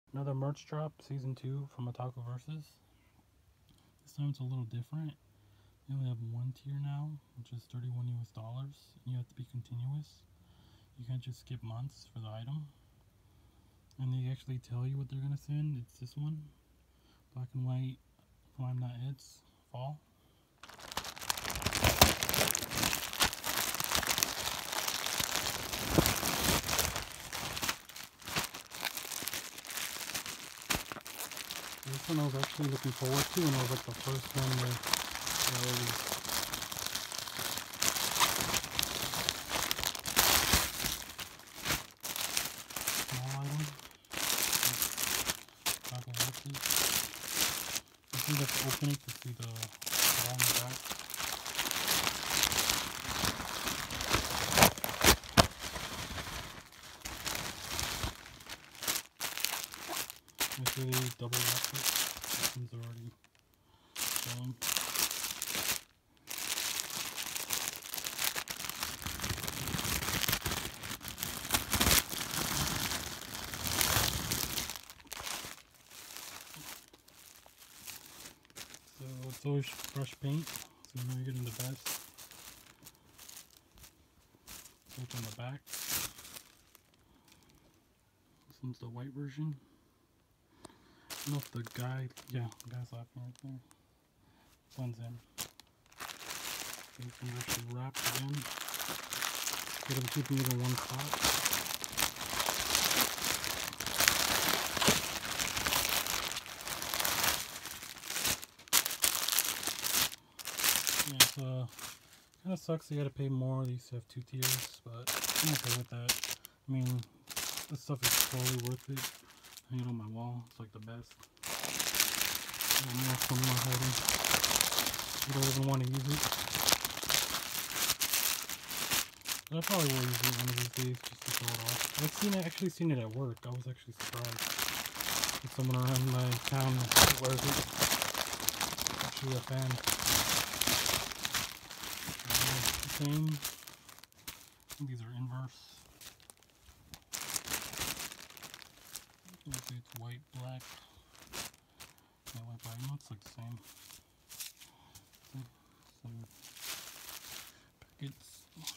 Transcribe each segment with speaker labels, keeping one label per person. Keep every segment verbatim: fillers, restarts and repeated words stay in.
Speaker 1: Another merch drop, season two from OtakuVs. This time it's a little different. We only have one tier now, which is thirty-one U S dollars. You have to be continuous. You can't just skip months for the item. And they actually tell you what they're gonna send. It's this one, black and white from IMNOTEDS, fall. This one I was actually looking forward to, and it was like the first one that I already. Small item. OtakuVs. I think that's opening to see the ball in the back. Make sure they double wrap it. This one's already going. So it's always fresh paint, so you know you're getting the best. Look on the back. This one's the white version. I don't know if the guy, yeah, the guy's laughing right there. Blends in. So you can actually wrap it in. Get them keeping it in one spot. Yeah, so kind of sucks you gotta pay more. They used to have two tiers, but I'm okay with that. I mean, this stuff is totally worth it. Hang it on my wall, it's like the best. I know some more hiding. You don't even want to use it. But I probably will use it one of these days just to show it off. I've seen it, actually seen it at work. I was actually surprised. There's someone around my town that wears it. Actually a fan. Uh, the same. I think these are inverse. It's white, black, yeah, white, black. No, it's like the same. Okay. Some packets.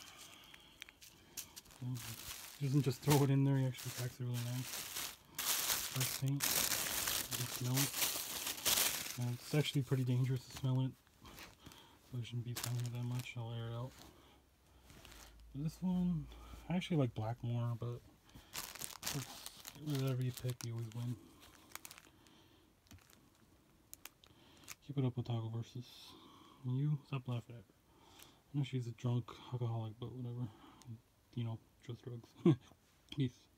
Speaker 1: Okay. He doesn't just throw it in there, he actually packs it really nice. Fresh paint. You can smell it. And it's actually pretty dangerous to smell it, so I shouldn't be smelling it that much. I'll air it out. But this one, I actually like black more, but whatever you pick, you always win. Keep it up with OtakuVs. And you, stop laughing at her. I know she's a drunk alcoholic, but whatever. You know, just drugs. Peace.